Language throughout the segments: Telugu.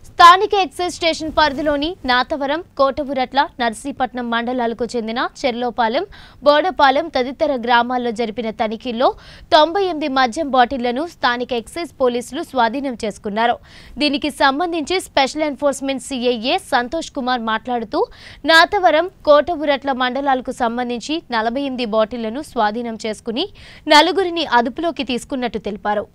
స్థానిక ఎక్సైజ్ స్టేషన్ పరిధిలోని నాతవరం, కోటవురట్ల, నర్సీపట్నం మండలాలకు చెందిన చెర్లోపాలెం, బోడపాలెం తదితర గ్రామాల్లో జరిపిన తనిఖీల్లో 98 మద్యం బాటిళ్లను స్థానిక ఎక్సైజ్ పోలీసులు స్వాధీనం చేసుకున్నారు. దీనికి సంబంధించి special enforcement CIA Santosh Kumar మాట్లాడుతూ నాతవరం, కోటవురట్ల మండలాలకు సంబంధించి 48 బాటిళ్లను స్వాధీనం చేసుకుని నలుగురిని అదుపులోకి తీసుకున్నట్టు తెలిపారు.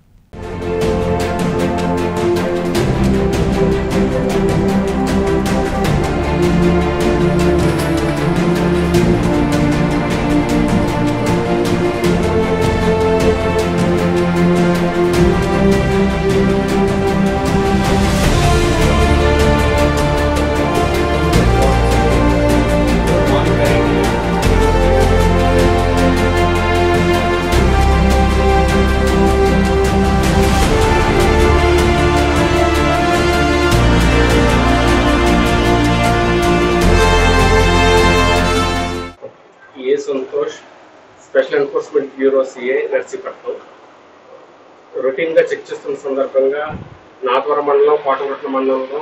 Santosh special enforcement bureau CA Narsipatnam routine గా చెక్ చేస్తున్న సందర్భంగా నాతవరం మండలం, కోటవరట్ల మండలంలో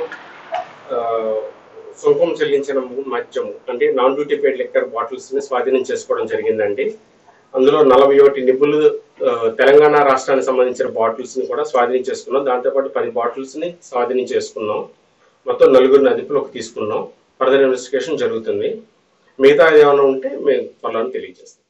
సుంకం చెల్లించిన మద్యం అంటే non duty paid liquor bottles ని స్వాధీనం చేసుకోవడం జరిగిందండి. అందులో 41 నిబ్బులు తెలంగాణ రాష్ట్రానికి సంబంధించిన బాటిల్స్ ని కూడా స్వాధీనం చేసుకున్నాం. దాంతోపాటు 10 బాటిల్స్ ని స్వాధీనం చేసుకున్నాం. మొత్తం 4 అదుపులోకి తీసుకున్నాం. ఫర్దర్ ఇన్వెస్టిగేషన్ జరుగుతుంది. మిగతా ఏమైనా ఉంటే మేము త్వరలో తెలియజేస్తాం.